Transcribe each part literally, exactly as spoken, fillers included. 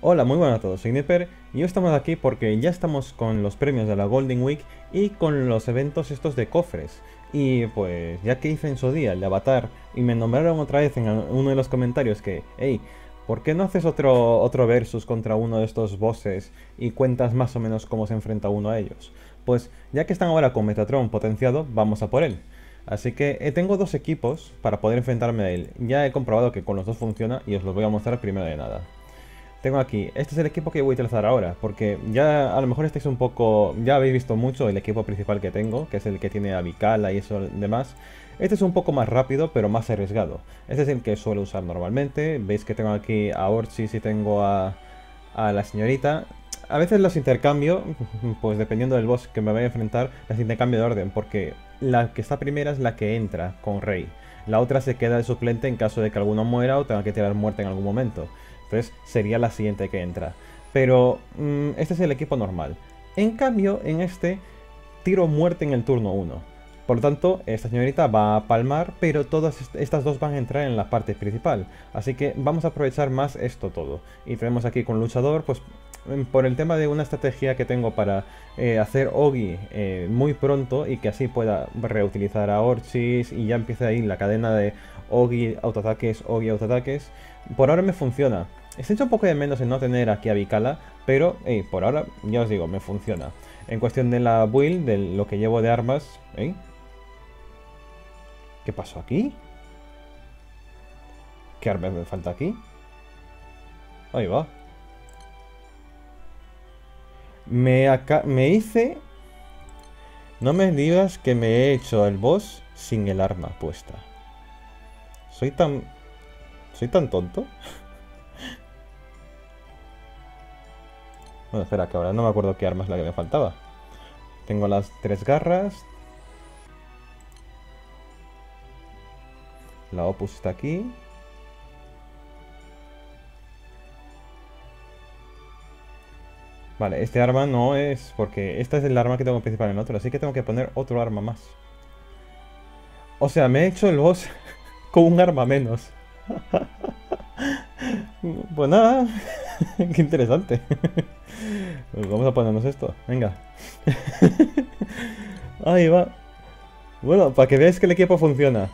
Hola, muy buenas a todos, soy Nipper y hoy estamos aquí porque ya estamos con los premios de la Golden Week y con los eventos estos de cofres. Y pues ya que hice en su día el de Avatar y me nombraron otra vez en uno de los comentarios que, hey, ¿por qué no haces otro, otro versus contra uno de estos bosses y cuentas más o menos cómo se enfrenta uno a ellos? Pues ya que están ahora con Metatron potenciado, vamos a por él. Así que eh, tengo dos equipos para poder enfrentarme a él. Ya he comprobado que con los dos funciona y os los voy a mostrar primero de nada. Tengo aquí, este es el equipo que voy a utilizar ahora, porque ya a lo mejor estáis un poco, ya habéis visto mucho el equipo principal que tengo, que es el que tiene a Vikala y eso demás. Este es un poco más rápido, pero más arriesgado. Este es el que suelo usar normalmente. Veis que tengo aquí a Orchis y tengo a, a la señorita. A veces los intercambio, pues dependiendo del boss que me vaya a enfrentar, las intercambio de orden, porque la que está primera es la que entra con Rey. La otra se queda de suplente en caso de que alguno muera o tenga que tirar muerte en algún momento. Entonces sería la siguiente que entra. Pero mmm, este es el equipo normal. En cambio, en este tiro muerte en el turno uno. Por lo tanto, esta señorita va a palmar, pero todas est estas dos van a entrar en la parte principal. Así que vamos a aprovechar más esto todo. Y tenemos aquí con luchador, pues por el tema de una estrategia que tengo para eh, hacer Ogi eh, muy pronto y que así pueda reutilizar a Orchis y ya empiece ahí la cadena de Ogi autoataques, Ogi autoataques. Por ahora me funciona. Se echa un poco de menos en no tener aquí a Vikala, pero hey, por ahora ya os digo, me funciona. En cuestión de la build, de lo que llevo de armas, ¿eh? ¿Qué pasó aquí? ¿Qué armas me falta aquí? Ahí va. Me, acá me hice... No me digas que me he hecho el boss sin el arma puesta. Soy tan... ¿Soy tan tonto? Bueno, espera, que ahora no me acuerdo qué arma es la que me faltaba. Tengo las tres garras. La Opus está aquí. Vale, este arma no es... Porque esta es el arma que tengo principal en el otro. Así que tengo que poner otro arma más. O sea, me he hecho el boss con un arma menos. Pues nada. Qué interesante. Pues vamos a ponernos esto. Venga. Ahí va. Bueno, para que veáis que el equipo funciona.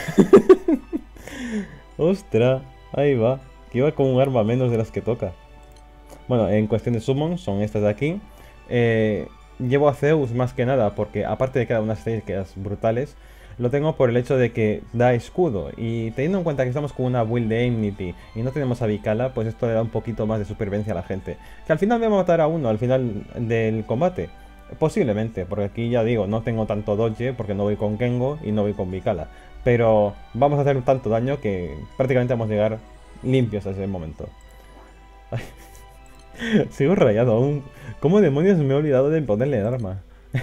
Ostras. Ahí va. Que iba con un arma menos de las que toca. Bueno, en cuestión de summon son estas de aquí. Eh, llevo a Zeus más que nada porque aparte de que da unas técnicas brutales, lo tengo por el hecho de que da escudo. Y teniendo en cuenta que estamos con una build de Enmity y no tenemos a Vikala, pues esto le da un poquito más de supervivencia a la gente. Que al final me va a matar a uno al final del combate. Posiblemente, porque aquí ya digo, no tengo tanto dodge porque no voy con Gengo y no voy con Vikala. Pero vamos a hacer tanto daño que prácticamente vamos a llegar limpios a ese momento. Sigo rayado aún. ¿Cómo demonios me he olvidado de ponerle el arma?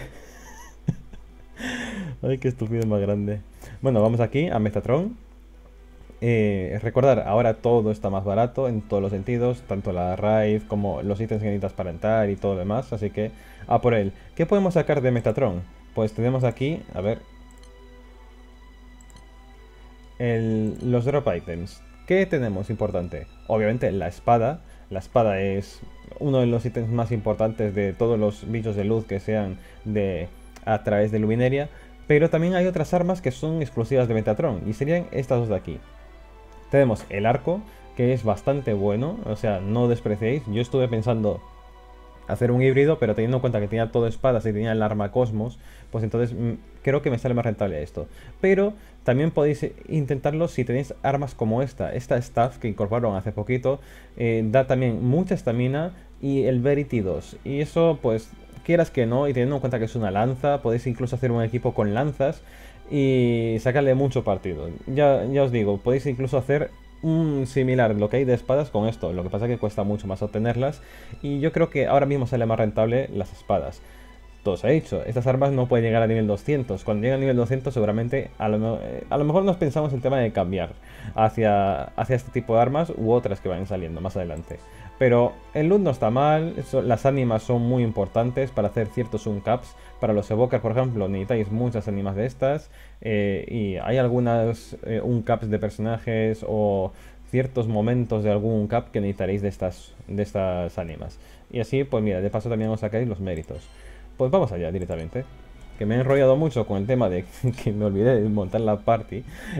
Ay, qué estúpido más grande. Bueno, vamos aquí a Metatron. Eh, recordar, ahora todo está más barato en todos los sentidos, tanto la raid como los ítems que necesitas para entrar y todo lo demás, así que a por él. ¿Qué podemos sacar de Metatron? Pues tenemos aquí, a ver, el, los drop items. ¿Qué tenemos importante? Obviamente la espada. La espada es uno de los ítems más importantes de todos los bichos de luz que sean de a través de Lumineria. Pero también hay otras armas que son exclusivas de Metatron y serían estas dos de aquí. Tenemos el arco, que es bastante bueno, o sea, no despreciéis. Yo estuve pensando hacer un híbrido, pero teniendo en cuenta que tenía todo espadas y tenía el arma Cosmos, pues entonces mmm, creo que me sale más rentable esto. Pero también podéis intentarlo si tenéis armas como esta. Esta Staff que incorporaron hace poquito eh, da también mucha estamina y el Verity dos. Y eso, pues, quieras que no, y teniendo en cuenta que es una lanza, podéis incluso hacer un equipo con lanzas y sacarle mucho partido. Ya, ya os digo, podéis incluso hacer un similar lo que hay de espadas con esto. Lo que pasa es que cuesta mucho más obtenerlas y yo creo que ahora mismo sale más rentable las espadas. Todo se ha dicho, estas armas no pueden llegar a nivel doscientos. Cuando lleguen a nivel doscientos seguramente a lo, a lo mejor nos pensamos el tema de cambiar hacia, hacia este tipo de armas u otras que vayan saliendo más adelante. Pero el loot no está mal, eso, las ánimas son muy importantes para hacer ciertos uncaps. Para los evokers, por ejemplo, necesitáis muchas ánimas de estas. Eh, y hay algunas eh, uncaps de personajes o ciertos momentos de algún cap que necesitaréis de estas, de estas ánimas. Y así, pues mira, de paso también os sacáis los méritos. Pues vamos allá directamente. Que me he enrollado mucho con el tema de que me olvidé de montar la party.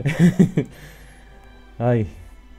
Ay,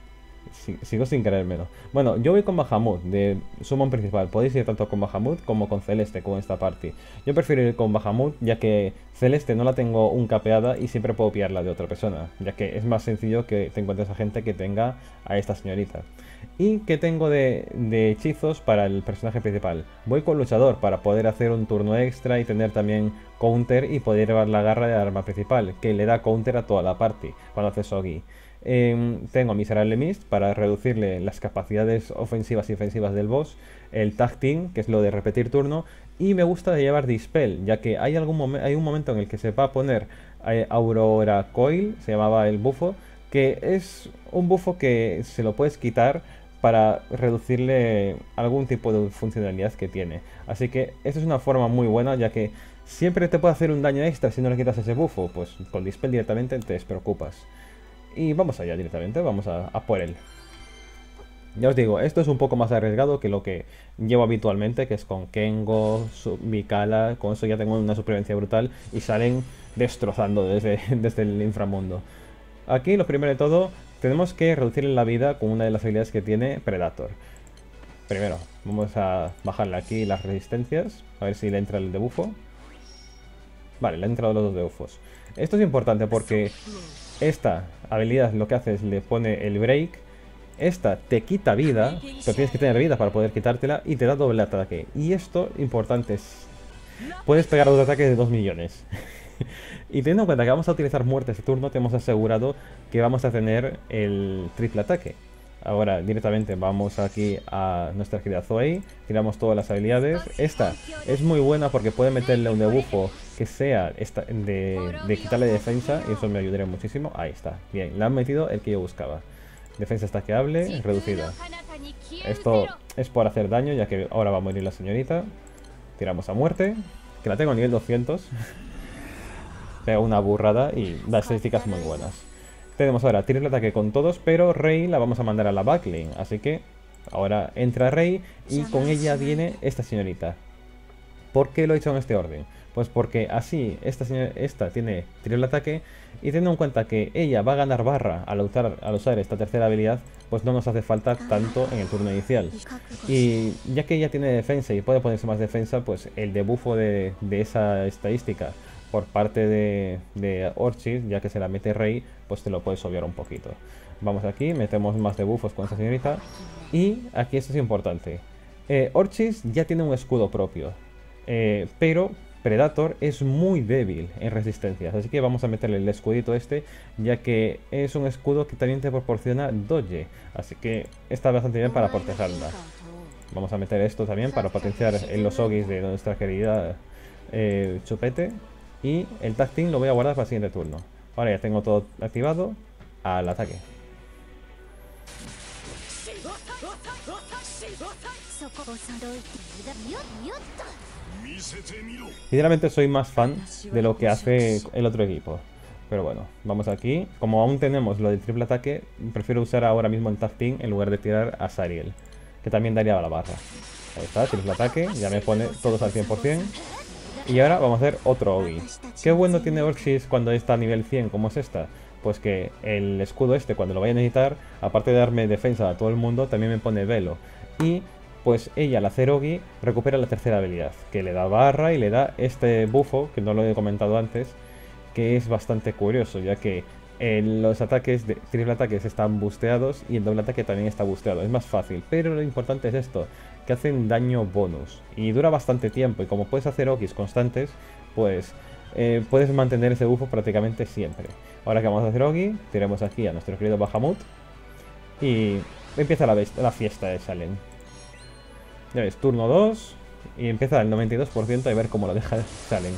sigo sin creérmelo. Bueno, yo voy con Bahamut, de Summon principal. Podéis ir tanto con Bahamut como con Celeste, con esta party. Yo prefiero ir con Bahamut, ya que Celeste no la tengo un capeada y siempre puedo pillarla de otra persona. Ya que es más sencillo que te encuentres a gente que tenga a esta señorita. ¿Y qué tengo de, de hechizos para el personaje principal? Voy con Luchador para poder hacer un turno extra y tener también counter y poder llevar la garra de arma principal, que le da counter a toda la party cuando hace Sogi. Eh, tengo a Miserable Mist para reducirle las capacidades ofensivas y defensivas del boss, el Tag Team, que es lo de repetir turno, y me gusta llevar Dispel, ya que hay, algún hay un momento en el que se va a poner eh, Aurora Coil, se llamaba el bufo, que es un bufo que se lo puedes quitar para reducirle algún tipo de funcionalidad que tiene. Así que esa es una forma muy buena, ya que siempre te puede hacer un daño extra si no le quitas ese bufo, pues con Dispel directamente te despreocupas. Y vamos allá directamente, vamos a, a por él. Ya os digo, esto es un poco más arriesgado que lo que llevo habitualmente, que es con Kengo, Mikala. Con eso ya tengo una supervivencia brutal y salen destrozando desde, desde el inframundo. Aquí, lo primero de todo, tenemos que reducirle la vida con una de las habilidades que tiene Predator. Primero, vamos a bajarle aquí las resistencias, a ver si le entra el debufo. Vale, le han entrado los dos debufos. Esto es importante porque esta habilidad lo que hace es le pone el break. Esta te quita vida, pero tienes que tener vida para poder quitártela y te da doble ataque. Y esto, importante, es... puedes pegar dos ataques de dos millones. Y teniendo en cuenta que vamos a utilizar muerte este turno, te hemos asegurado que vamos a tener el triple ataque. Ahora directamente vamos aquí a nuestra querida Zoe, tiramos todas las habilidades. Esta es muy buena porque puede meterle un debufo que sea esta de, de quitarle defensa y eso me ayudaría muchísimo. Ahí está, bien, le han metido el que yo buscaba. Defensa estaqueable reducida. Esto es por hacer daño, ya que ahora va a morir la señorita. Tiramos a muerte, que la tengo a nivel doscientos. Pega una burrada y da estadísticas muy buenas. Tenemos ahora triple ataque con todos, pero Rei la vamos a mandar a la backlane. Así que ahora entra Rei y con ella viene esta señorita. ¿Por qué lo he hecho en este orden? Pues porque así esta, señora, esta tiene triple ataque y teniendo en cuenta que ella va a ganar barra al usar, al usar esta tercera habilidad, pues no nos hace falta tanto en el turno inicial. Y ya que ella tiene defensa y puede ponerse más defensa, pues el debuffo de, de esa estadística por parte de, de Orchis, ya que se la mete Rei, pues te lo puedes obviar un poquito. Vamos aquí, metemos más debuffos con esta señorita. Y aquí esto es importante. Eh, Orchis ya tiene un escudo propio, eh, pero Predator es muy débil en resistencias, así que vamos a meterle el escudito este, ya que es un escudo que también te proporciona dodge, así que está bastante bien para protegerla. Vamos a meter esto también para potenciar en los ogis de nuestra querida eh, Chupete. Y el Tag Team lo voy a guardar para el siguiente turno. Ahora ya tengo todo activado. Al ataque. Sinceramente soy más fan de lo que hace el otro equipo. Pero bueno, vamos aquí. Como aún tenemos lo del triple ataque, prefiero usar ahora mismo el Tag Team en lugar de tirar a Zariel, que también daría la barra. Ahí está, triple ataque. Ya me pone todos al cien por cien. Y ahora vamos a hacer otro Ogi. ¿Qué bueno tiene Orchis cuando está a nivel cien como es esta? Pues que el escudo este, cuando lo vaya a necesitar, aparte de darme defensa a todo el mundo, también me pone velo. Y pues ella al hacer Ogi recupera la tercera habilidad, que le da barra y le da este bufo, que no lo he comentado antes, que es bastante curioso, ya que eh, los ataques de triple ataques están busteados y el doble ataque también está busteado. Es más fácil, pero lo importante es esto, que hacen daño bonus y dura bastante tiempo, y como puedes hacer Ogis constantes, pues eh, puedes mantener ese bufo prácticamente siempre. Ahora que vamos a hacer Ogi, tiremos aquí a nuestro querido Bahamut y empieza la, la fiesta de Salen. Ya ves, turno dos y empieza el noventa y dos por ciento y ver cómo lo deja Salen.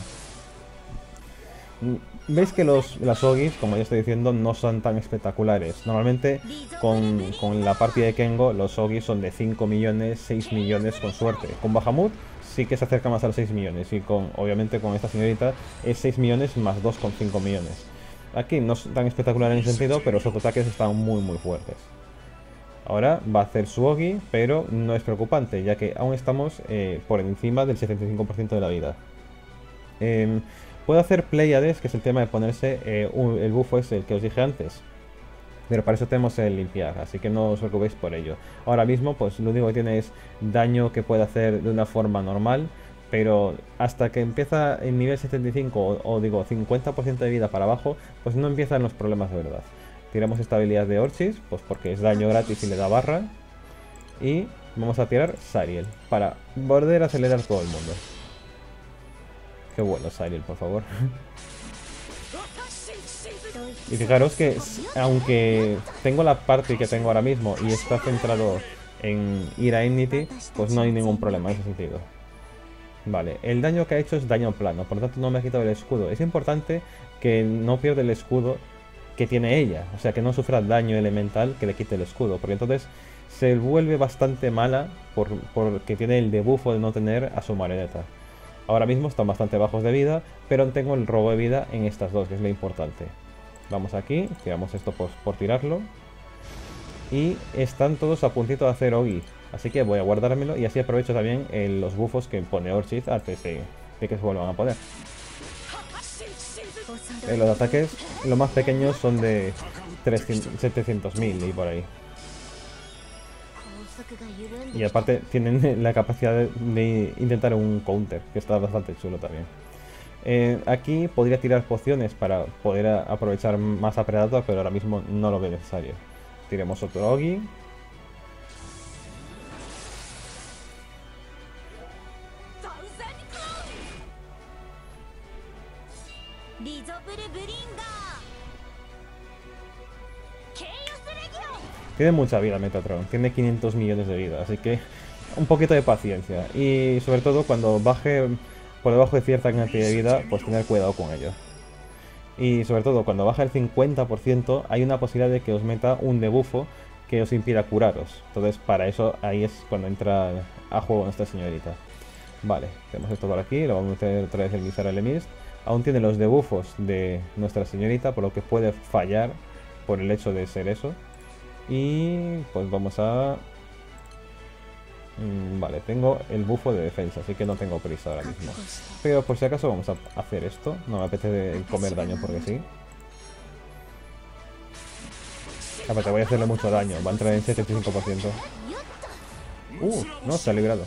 Veis que los, las Ogis, como ya estoy diciendo, no son tan espectaculares. Normalmente con, con la partida de Kengo los Ogis son de cinco millones, seis millones con suerte. Con Bahamut sí que se acerca más a los seis millones y con, obviamente con esta señorita es seis millones más dos coma cinco millones. Aquí no es tan espectacular en ese sentido, pero sus ataques están muy muy fuertes. Ahora va a hacer su Ogi, pero no es preocupante, ya que aún estamos eh, por encima del setenta y cinco por ciento de la vida. Eh, puedo hacer Pleiades, que es el tema de ponerse eh, un, el bufo es el que os dije antes. Pero para eso tenemos el limpiar, así que no os preocupéis por ello. Ahora mismo, pues lo único que tiene es daño que puede hacer de una forma normal, pero hasta que empieza el nivel setenta y cinco o, o digo cincuenta por ciento de vida para abajo, pues no empiezan los problemas de verdad. Tiramos esta habilidad de Orchis, pues porque es daño gratis y le da barra. Y vamos a tirar Sariel, para volver a acelerar todo el mundo. Qué bueno Sariel, por favor. Y fijaros que, aunque tengo la parte que tengo ahora mismo y está centrado en ir a Enmity, pues no hay ningún problema en ese sentido. Vale, el daño que ha hecho es daño plano, por lo tanto no me ha quitado el escudo. Es importante que no pierda el escudo que tiene ella, o sea, que no sufra daño elemental que le quite el escudo, porque entonces se vuelve bastante mala por, porque tiene el debuffo de no tener a su marioneta. Ahora mismo están bastante bajos de vida, pero tengo el robo de vida en estas dos, que es lo importante. Vamos aquí, tiramos esto por, por tirarlo. Y están todos a puntito de hacer Ogi, así que voy a guardármelo y así aprovecho también eh, los buffos que pone Orchid antes de, de que se vuelvan a poner. Eh, los ataques, los más pequeños son de setecientos mil y por ahí. Y aparte tienen la capacidad de, de intentar un counter, que está bastante chulo también. Eh, aquí podría tirar pociones para poder a, aprovechar más a Predator, pero ahora mismo no lo veo necesario. Tiremos otro Ogi. Tiene mucha vida Metatron, tiene quinientos millones de vida, así que un poquito de paciencia. Y sobre todo cuando baje por debajo de cierta cantidad de vida, pues tener cuidado con ello. Y sobre todo cuando baja el cincuenta por ciento hay una posibilidad de que os meta un debuffo que os impida curaros. Entonces para eso ahí es cuando entra a juego nuestra señorita. Vale, tenemos esto por aquí, lo vamos a meter otra vez el Miserable Mist. Aún tiene los debuffos de nuestra señorita, por lo que puede fallar por el hecho de ser eso. Y pues vamos a... Vale, tengo el bufo de defensa, así que no tengo prisa ahora mismo. Pero por si acaso vamos a hacer esto. No me apetece comer daño porque sí. Aparte voy a hacerle mucho daño, va a entrar en setenta y cinco por ciento. Uh, no, se ha librado.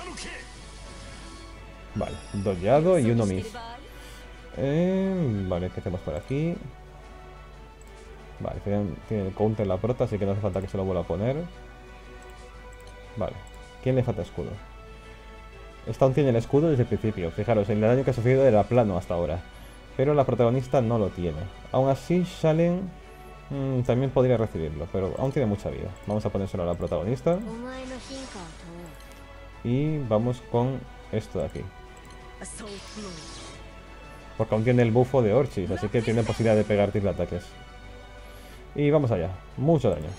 Vale, dollado y uno miss. Eh, vale, ¿qué hacemos por aquí? Vale, tiene, tiene el counter la prota, así que no hace falta que se lo vuelva a poner. Vale, ¿quién le falta escudo? Esta aún tiene el escudo desde el principio. Fijaros, el daño que ha sufrido era plano hasta ahora. Pero la protagonista no lo tiene. Aún así, Shalen mmm, también podría recibirlo, pero aún tiene mucha vida. Vamos a ponérselo a la protagonista. Y vamos con esto de aquí. Porque aún tiene el bufo de Orchis, así que tiene posibilidad de pegar triple ataques. Y vamos allá, mucho daño.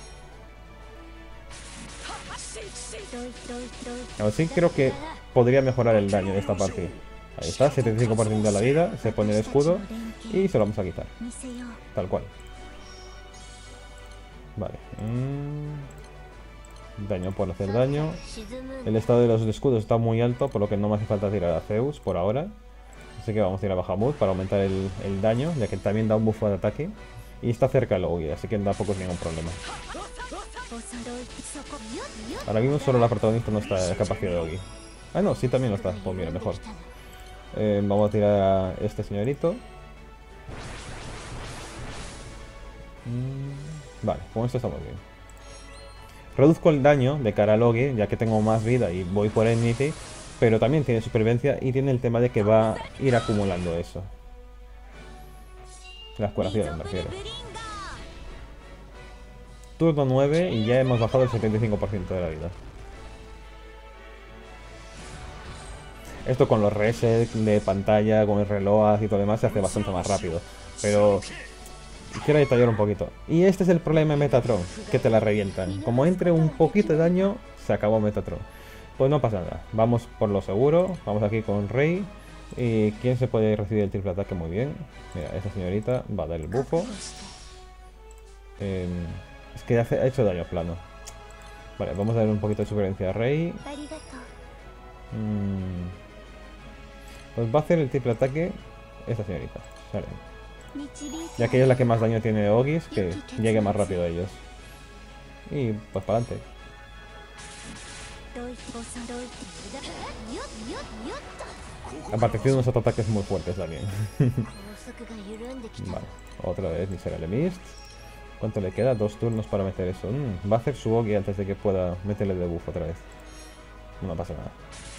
Ahora sí creo que podría mejorar el daño de esta partida. Ahí está, setenta y cinco por ciento de la vida, se pone el escudo y se lo vamos a quitar. Tal cual. Vale. Mm. Daño por hacer daño. El estado de los escudos está muy alto, por lo que no me hace falta tirar a Zeus por ahora. Así que vamos a tirar a Bahamut para aumentar el, el daño, ya que también da un buffo de ataque. Y está cerca el Ogi, así que tampoco es ningún problema. Ahora mismo solo la protagonista no está en capacidad de Ogi. Ah, no, sí, también lo está. Pues mira, mejor. Eh, vamos a tirar a este señorito. Mm, vale, con esto estamos bien. Reduzco el daño de cara al Ogi, ya que tengo más vida y voy por Enmity. Pero también tiene supervivencia y tiene el tema de que va a ir acumulando eso. Las curaciones, me refiero. Turno nueve y ya hemos bajado el setenta y cinco por ciento de la vida. Esto con los resets de pantalla, con el reloj y todo lo demás se hace bastante más rápido. Pero quiero detallar un poquito. Y este es el problema de Metatron, que te la revientan. Como entre un poquito de daño, se acabó Metatron. Pues no pasa nada. Vamos por lo seguro. Vamos aquí con Rey. ¿Y quién se puede recibir el triple ataque? Muy bien. Mira, esta señorita va a dar el bufo. Eh, es que hace, ha hecho daño plano. Vale, vamos a dar un poquito de supervivencia a Rei. Mm. Pues va a hacer el triple ataque esta señorita, Sharon. Ya que ella es la que más daño tiene de Ogis, que llegue más rápido a ellos. Y pues para adelante. Aparte tiene unos ataques muy fuertes también. Vale, otra vez Miserable Mist. ¿Cuánto le queda? Dos turnos para meter eso. Mm, va a hacer su Ogi antes de que pueda meterle el debuff otra vez. No pasa nada.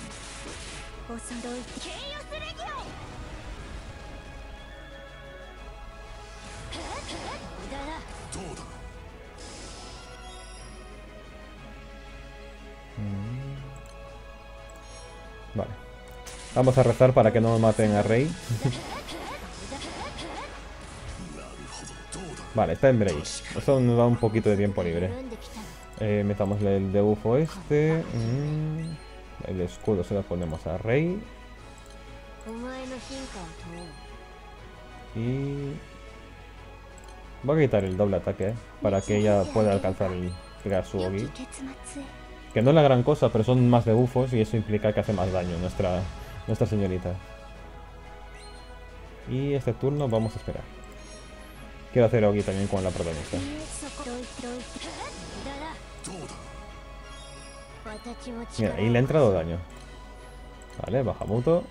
Vale. Vamos a rezar para que no maten a Rei. Vale, está en break. Eso nos da un poquito de tiempo libre. Eh, metámosle el debuffo este. Mm. El escudo se lo ponemos a Rei. Y... voy a quitar el doble ataque, ¿eh? Para que ella pueda alcanzar el pegar su Ogi. Que no es la gran cosa, pero son más debuffos y eso implica que hace más daño nuestra, nuestra señorita. Y este turno vamos a esperar. Quiero hacer Ogi también con la protagonista. Mira, ahí le ha entrado daño. Vale, Bahamut.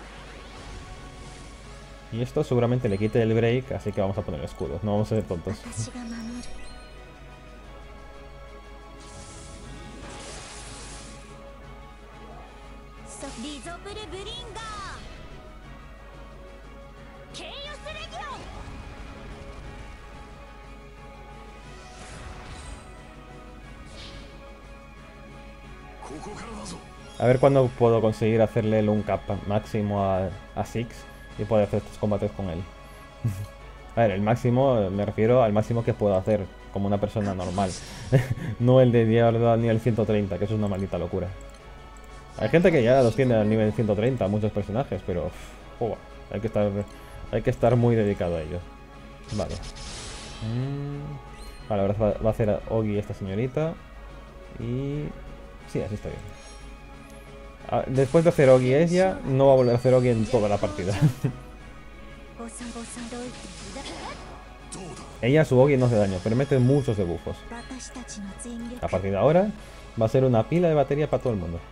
Y esto seguramente le quite el break, así que vamos a poner escudos. No vamos a ser tontos. A ver cuándo puedo conseguir hacerle el un cap máximo a, a Six y poder hacer estos combates con él. A ver, el máximo, me refiero al máximo que puedo hacer como una persona normal. No el de llevar ni el ciento treinta, que eso es una maldita locura. Hay gente que ya los tiene al nivel ciento treinta, muchos personajes, pero oh, hay que estar hay que estar muy dedicado a ello. Vale. Mm. Vale, ahora va, va a hacer Ogi esta señorita. Y... sí, así está bien. Ah, después de hacer Ogi ella, no va a volver a hacer Ogi en toda la partida. Ella su Ogi no hace daño, pero mete muchos debuffos. A partir de ahora va a ser una pila de batería para todo el mundo.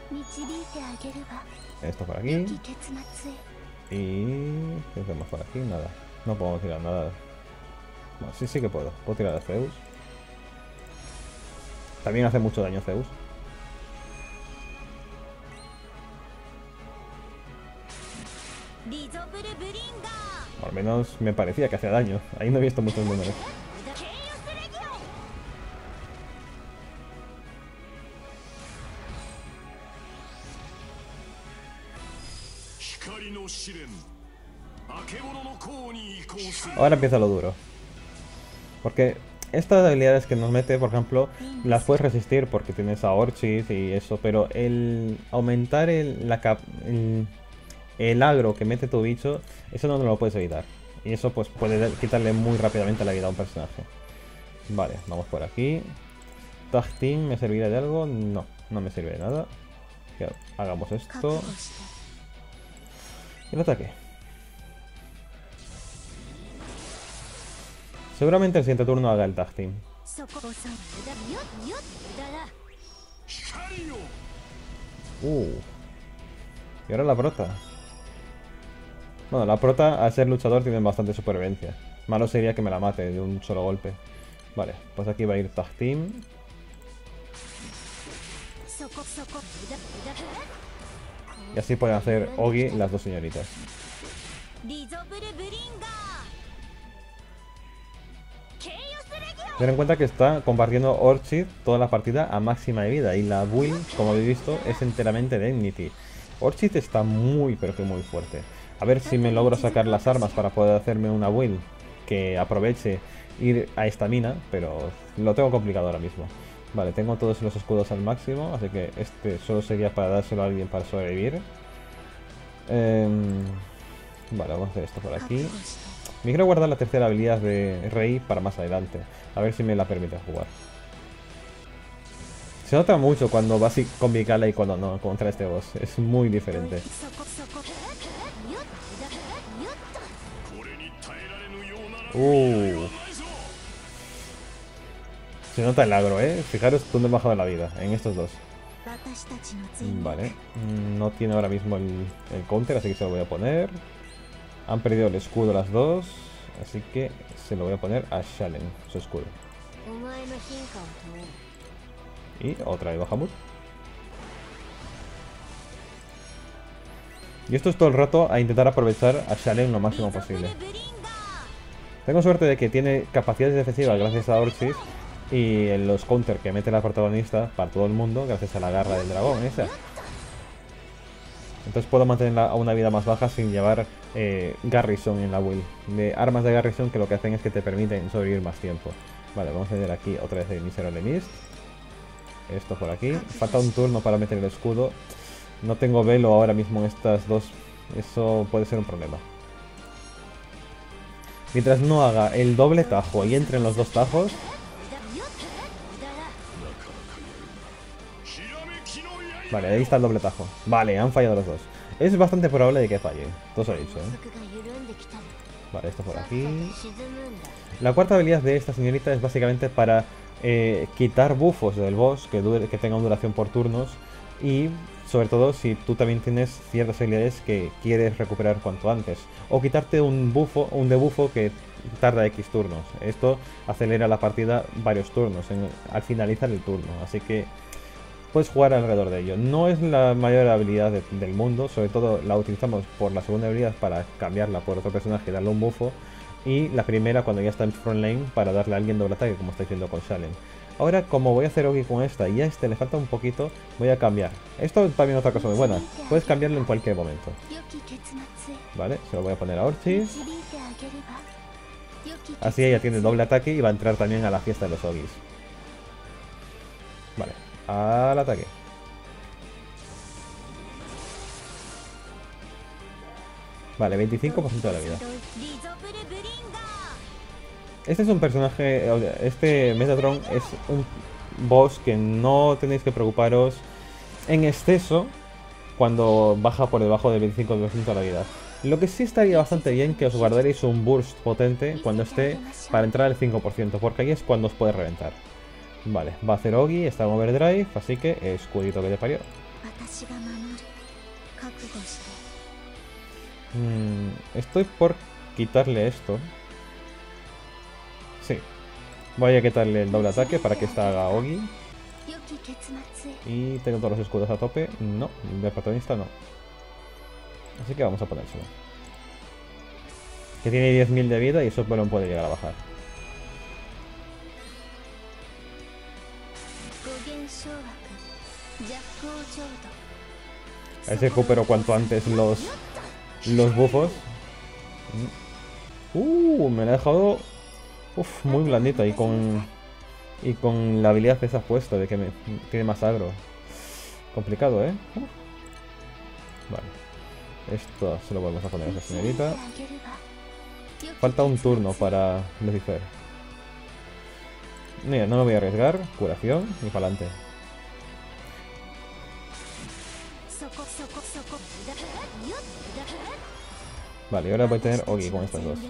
Esto por aquí. Y... ¿qué hacemos por aquí? Nada. No podemos tirar nada. Bueno, sí, sí que puedo. Puedo tirar a Zeus. También hace mucho daño Zeus. O al menos me parecía que hacía daño. Ahí no he visto muchos números. Ahora empieza lo duro. Porque estas habilidades que nos mete, por ejemplo, las puedes resistir porque tienes a Orchid y eso, pero el aumentar el, la cap, el, el agro que mete tu bicho, eso no lo puedes evitar. Y eso pues puede quitarle muy rápidamente la vida a un personaje. Vale, vamos por aquí. Tag Team, ¿me servirá de algo? No, no me sirve de nada. Hagamos esto. El ataque. Seguramente el siguiente turno haga el Tag Team. Uh. Y ahora la prota. Bueno, la prota al ser luchador tiene bastante supervivencia. Malo sería que me la mate de un solo golpe. Vale, pues aquí va a ir Tag Team. Y así pueden hacer Ogi las dos señoritas. Ten en cuenta que está compartiendo Orchid toda la partida a máxima de vida. Y la build, como habéis visto, es enteramente de Enmity. Orchid está muy, pero que muy fuerte. A ver si me logro sacar las armas para poder hacerme una build que aproveche ir a estamina, pero lo tengo complicado ahora mismo. Vale, tengo todos los escudos al máximo, así que este solo sería para dárselo a alguien para sobrevivir. Eh, vale, vamos a hacer esto por aquí. Me quiero guardar la tercera habilidad de Rei para más adelante. A ver si me la permite jugar. Se nota mucho cuando vas con Vikala y cuando no contra este boss. Es muy diferente. Uh. Se nota el agro, eh. Fijaros dónde he bajado la vida. En estos dos. Vale. No tiene ahora mismo el, el counter, así que se lo voy a poner. Han perdido el escudo las dos. Así que se lo voy a poner a Shalen, su escudo. Y otra de Bahamut. Y esto es todo el rato a intentar aprovechar a Shalen lo máximo posible. Tengo suerte de que tiene capacidades defensivas gracias a Orchis y en los counter que mete la protagonista para todo el mundo gracias a la garra del dragón esa. Entonces puedo mantenerla a una vida más baja sin llevar eh, Garrison en la build. De armas de Garrison que lo que hacen es que te permiten sobrevivir más tiempo. Vale, vamos a tener aquí otra vez el Miserable Mist. Esto por aquí. Falta un turno para meter el escudo. No tengo velo ahora mismo en estas dos. Eso puede ser un problema. Mientras no haga el doble tajo y entre en los dos tajos. Vale, ahí está el doble tajo. Vale, han fallado los dos. Es bastante probable de que falle. Todo se ha dicho, ¿eh? Vale, esto por aquí. La cuarta habilidad de esta señorita es básicamente para eh, quitar buffos del boss que, dure, que tengan duración por turnos. Y sobre todo si tú también tienes ciertas habilidades que quieres recuperar cuanto antes. O quitarte un buffo, un debuffo que tarda X turnos. Esto acelera la partida varios turnos en, al finalizar el turno. Así que puedes jugar alrededor de ello. No es la mayor habilidad de, del mundo. Sobre todo la utilizamos por la segunda habilidad para cambiarla por otro personaje y darle un buffo. Y la primera cuando ya está en front lane para darle a alguien doble ataque, como estáis viendo con Shalen. Ahora, como voy a hacer Ogi con esta y a este le falta un poquito, voy a cambiar. Esto es también otra cosa muy buena. Puedes cambiarlo en cualquier momento. Vale, se lo voy a poner a Orchis. Así ella tiene doble ataque y va a entrar también a la fiesta de los Ogis. Vale, al ataque. Vale, veinticinco por ciento de la vida. Este es un personaje, este Metatron es un boss que no tenéis que preocuparos en exceso cuando baja por debajo del veinticinco por ciento de la vida. Lo que sí estaría bastante bien que os guardaréis un burst potente cuando esté para entrar al cinco por ciento, porque ahí es cuando os puede reventar. Vale, va a hacer Ogi, está en overdrive, así que escudito que te parió. Hmm, estoy por quitarle esto. Sí, voy a quitarle el doble ataque para que esta haga Ogi. Y tengo todos los escudos a tope. No, de protagonista no. Así que vamos a ponérselo. Que tiene diez mil de vida y eso bueno, puede llegar a bajar. A ver si recupero cuanto antes los, los buffos. Uh, me la ha dejado... Uf, muy blandita y con y con la habilidad que se ha puesto de que me tiene más agro. Complicado, ¿eh? Uh. Vale. Esto se lo volvemos a poner a esa señorita. Falta un turno para Lucifer. Mira, no me voy a arriesgar. Curación y para adelante. Vale, y ahora voy a tener Ogi con estas dos.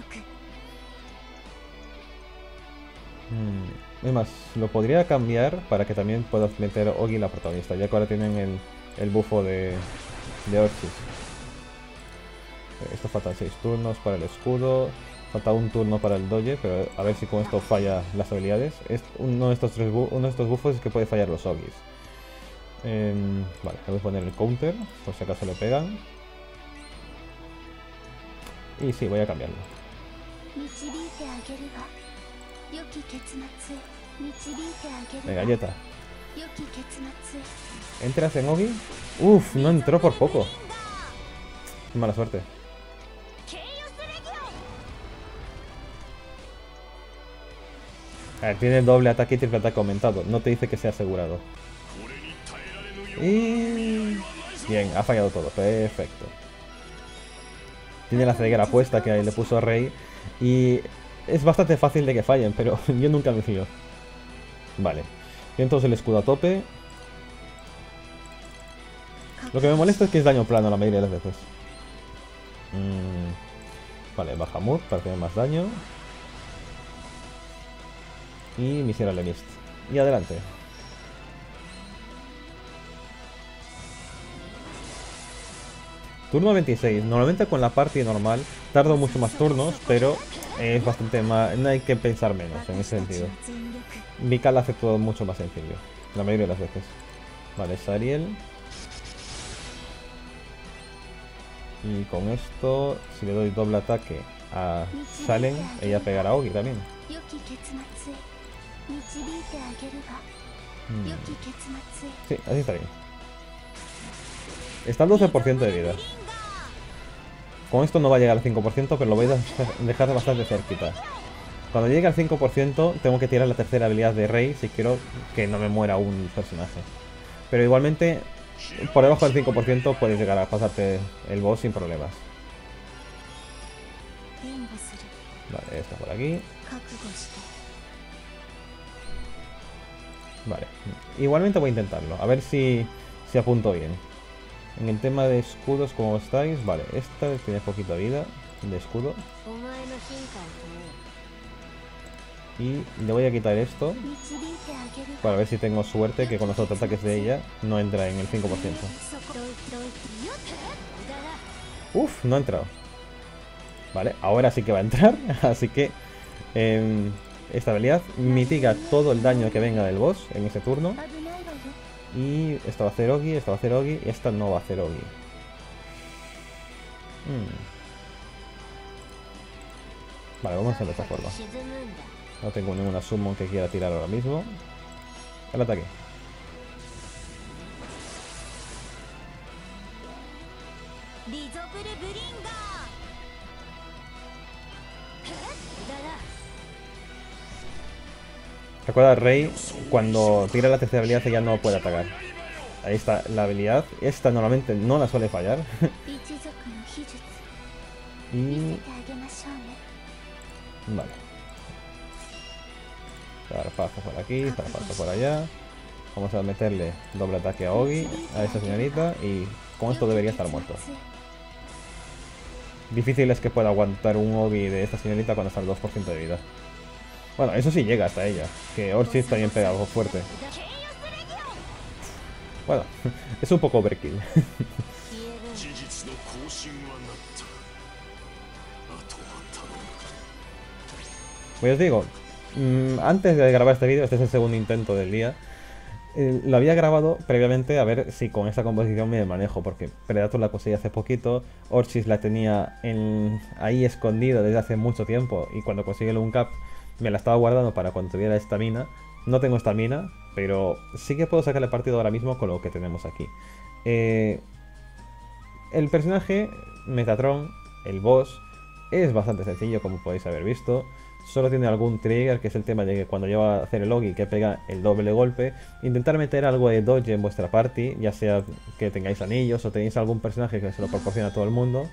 Hmm. Es más, lo podría cambiar para que también puedas meter Ogi la protagonista, ya que ahora tienen el, el bufo de, de Orchis. Esto faltan seis turnos para el escudo, falta un turno para el doge, pero a ver si con esto falla las habilidades. Es uno de estos tres bu uno de estos bufos es que puede fallar los Ogis. Eh, vale, voy a poner el counter, por si acaso le pegan. Y sí, voy a cambiarlo. Venga, galleta. ¿Entras en Ogi? Uf, no entró por poco. Mala suerte. A ver, tiene doble ataque y triple ataque aumentado. No te dice que sea asegurado. Y... bien, ha fallado todo. Perfecto. Tiene la ceguera puesta que le puso a Rey. Y es bastante fácil de que fallen, pero yo nunca me fío. Vale. Y entonces el escudo a tope. Lo que me molesta es que es daño plano la mayoría de las veces. Mm, vale, Bahamut para tener más daño. Y Miserable Mist. Y adelante. Turno veintiséis. Normalmente con la party normal tardo mucho más turnos, pero es bastante más... No hay que pensar menos en ese sentido. Mikal hace todo mucho más sencillo. La mayoría de las veces. Vale, Sariel. Y con esto, si le doy doble ataque a Salen, ella pegará a Ogi también. Hmm. Sí, así está bien. Está al doce por ciento de vida. Con esto no va a llegar al cinco por ciento, pero lo voy a dejar bastante cerquita. Cuando llegue al cinco por ciento tengo que tirar la tercera habilidad de Rey si quiero que no me muera un personaje. Pero igualmente, por debajo del cinco por ciento puedes llegar a pasarte el boss sin problemas. Vale, está por aquí. Vale, igualmente voy a intentarlo, a ver si, si apunto bien. En el tema de escudos, ¿cómo estáis? Vale, esta tiene poquita vida de escudo. Y le voy a quitar esto para ver si tengo suerte que con los otros ataques de ella no entra en el cinco por ciento. Uf, no ha entrado. Vale, ahora sí que va a entrar. Así que eh, esta habilidad mitiga todo el daño que venga del boss en ese turno. Y esta va a hacer Ogi, esta va a hacer Ogi y esta no va a hacer Ogi. Hmm. Vale, vamos a hacerlo de esta forma. No tengo ninguna summon que quiera tirar ahora mismo. El ataque. Recuerda, Rey, cuando tira la tercera habilidad ya no puede atacar. Ahí está la habilidad. Esta normalmente no la suele fallar. Y... Vale. Zarpazo por aquí, zarpazo por allá. Vamos a meterle doble ataque a Ogi, a esta señorita, y con esto debería estar muerto. Difícil es que pueda aguantar un Ogi de esta señorita cuando está al dos por ciento de vida. Bueno, eso sí llega hasta ella, que Orchid también pega algo fuerte. Bueno, es un poco overkill. Pues os digo, mmm, antes de grabar este vídeo, este es el segundo intento del día, eh, lo había grabado previamente a ver si con esta composición me manejo, porque Predator la conseguí hace poquito, Orchis la tenía en, ahí escondida desde hace mucho tiempo, y cuando conseguí el Uncap me la estaba guardando para cuando tuviera estamina. No tengo estamina, pero sí que puedo sacarle partido ahora mismo con lo que tenemos aquí. Eh, el personaje, Metatron, el boss, es bastante sencillo como podéis haber visto. Solo tiene algún trigger, que es el tema de que cuando lleva a hacer el Ogi que pega el doble golpe, intentar meter algo de dodge en vuestra party, ya sea que tengáis anillos o tenéis algún personaje que se lo proporciona a todo el mundo.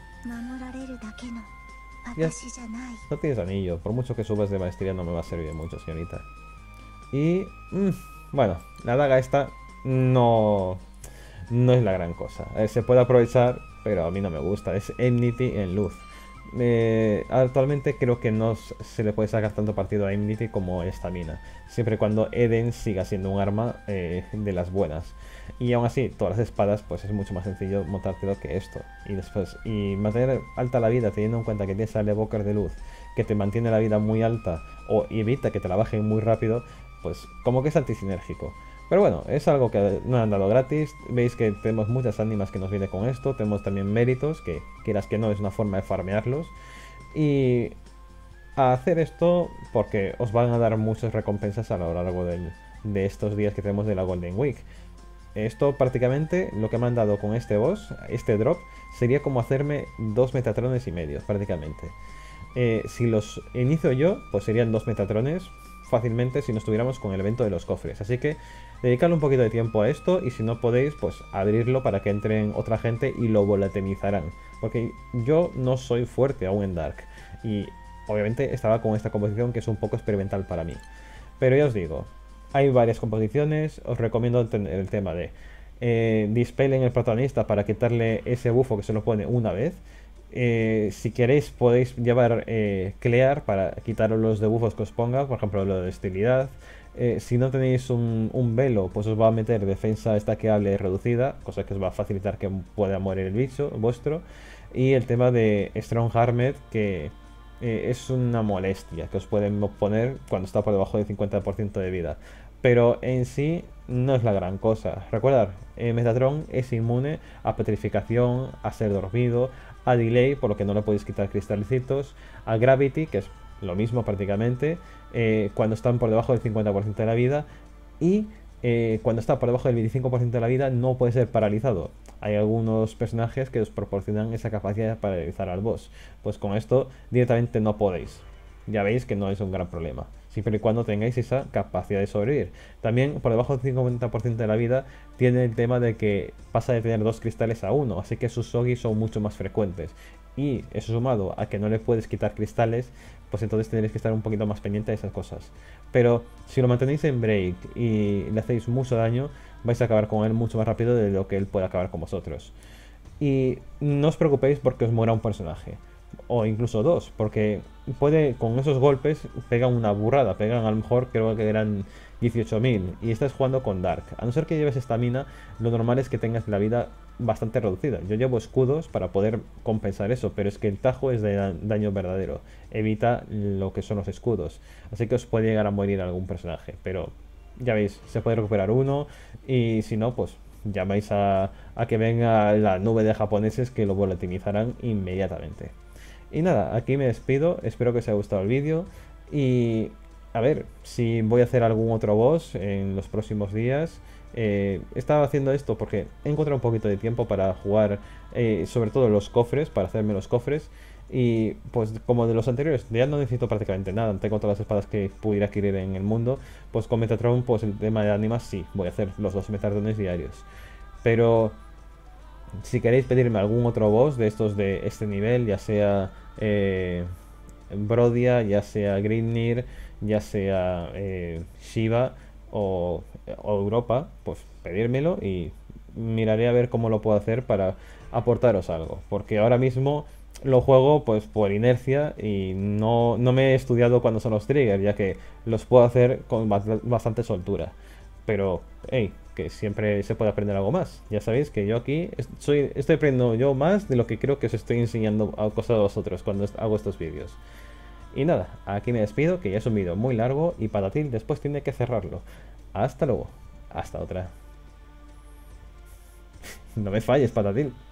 Ya, no tienes anillo, por mucho que subas de maestría no me va a servir mucho, señorita. Y mmm, bueno, la daga esta no, no es la gran cosa. A ver, se puede aprovechar, pero a mí no me gusta. Es Enmity en luz. Eh, actualmente creo que no se le puede sacar tanto partido a Enmity como estamina, siempre y cuando Eden siga siendo un arma eh, de las buenas. Y aún así, todas las espadas, pues es mucho más sencillo montártelo que esto. Y después, y mantener alta la vida teniendo en cuenta que tienes al evoker de luz que te mantiene la vida muy alta o evita que te la bajen muy rápido, pues como que es antisinérgico. Pero bueno, es algo que no han dado gratis. Veis que tenemos muchas ánimas que nos viene con esto. Tenemos también méritos, que quieras que no es una forma de farmearlos. Y a hacer esto porque os van a dar muchas recompensas a lo largo del, de estos días que tenemos de la Golden Week. Esto prácticamente lo que me han dado con este boss, este drop, sería como hacerme dos metatrones y medio, prácticamente. Eh, si los inicio yo, pues serían dos metatrones fácilmente si no estuviéramos con el evento de los cofres. Así que dedicarle un poquito de tiempo a esto, y si no podéis, pues abrirlo para que entren otra gente y lo volatilizarán. Porque yo no soy fuerte aún en Dark, y obviamente estaba con esta composición que es un poco experimental para mí. Pero ya os digo, hay varias composiciones, os recomiendo tener el tema de eh, Dispel en el protagonista para quitarle ese bufo que se lo pone una vez. Eh, si queréis podéis llevar eh, Clear para quitar los debuffos que os ponga, por ejemplo lo de hostilidad. Eh, si no tenéis un, un velo, pues os va a meter defensa estaqueable reducida, cosa que os va a facilitar que pueda morir el bicho vuestro. Y el tema de Strong Armed, que eh, es una molestia que os pueden poner cuando está por debajo del cincuenta por ciento de vida. Pero en sí no es la gran cosa. Recordad, eh, Metatron es inmune a petrificación, a ser dormido, a delay, por lo que no le podéis quitar cristalcitos, a gravity, que es lo mismo prácticamente, eh, cuando están por debajo del cincuenta por ciento de la vida, y eh, cuando está por debajo del veinticinco por ciento de la vida no puede ser paralizado. Hay algunos personajes que os proporcionan esa capacidad de paralizar al boss. Pues con esto directamente no podéis. Ya veis que no es un gran problema, siempre y cuando tengáis esa capacidad de sobrevivir. También por debajo del cincuenta por ciento de la vida tiene el tema de que pasa de tener dos cristales a uno, así que sus Sogi son mucho más frecuentes. Y eso sumado a que no le puedes quitar cristales, pues entonces tendréis que estar un poquito más pendiente de esas cosas. Pero si lo mantenéis en break y le hacéis mucho daño, vais a acabar con él mucho más rápido de lo que él puede acabar con vosotros. Y no os preocupéis porque os muera un personaje, o incluso dos, porque puede, con esos golpes pegan una burrada, pegan a lo mejor creo que eran dieciocho mil y estás jugando con Dark. A no ser que lleves estamina, lo normal es que tengas la vida bastante reducida. Yo llevo escudos para poder compensar eso, pero es que el tajo es de da daño verdadero, evita lo que son los escudos, así que os puede llegar a morir algún personaje, pero ya veis, se puede recuperar uno y si no, pues llamáis a, a que venga la nube de japoneses que lo volatilizarán inmediatamente. Y nada, aquí me despido, espero que os haya gustado el vídeo y a ver si voy a hacer algún otro boss en los próximos días. Eh, estaba haciendo esto porque he encontrado un poquito de tiempo para jugar, eh, sobre todo los cofres, para hacerme los cofres. Y pues como de los anteriores, ya no necesito prácticamente nada, tengo todas las espadas que pudiera adquirir en el mundo. Pues con Metatron, pues el tema de ánimas sí, voy a hacer los dos Metatrones diarios. Pero si queréis pedirme algún otro boss de estos de este nivel, ya sea eh, Brodia, ya sea Grimnir, ya sea eh, Shiva o, o Europa, pues pedírmelo y miraré a ver cómo lo puedo hacer para aportaros algo. Porque ahora mismo lo juego pues por inercia y no, no me he estudiado cuándo son los triggers, ya que los puedo hacer con bastante soltura. Pero, hey, que siempre se puede aprender algo más. Ya sabéis que yo aquí soy, estoy aprendiendo yo más de lo que creo que os estoy enseñando a cosas a vosotros cuando hago estos vídeos. Y nada, aquí me despido, que ya es un vídeo muy largo y Patatil después tiene que cerrarlo. Hasta luego, hasta otra. No me falles, Patatil.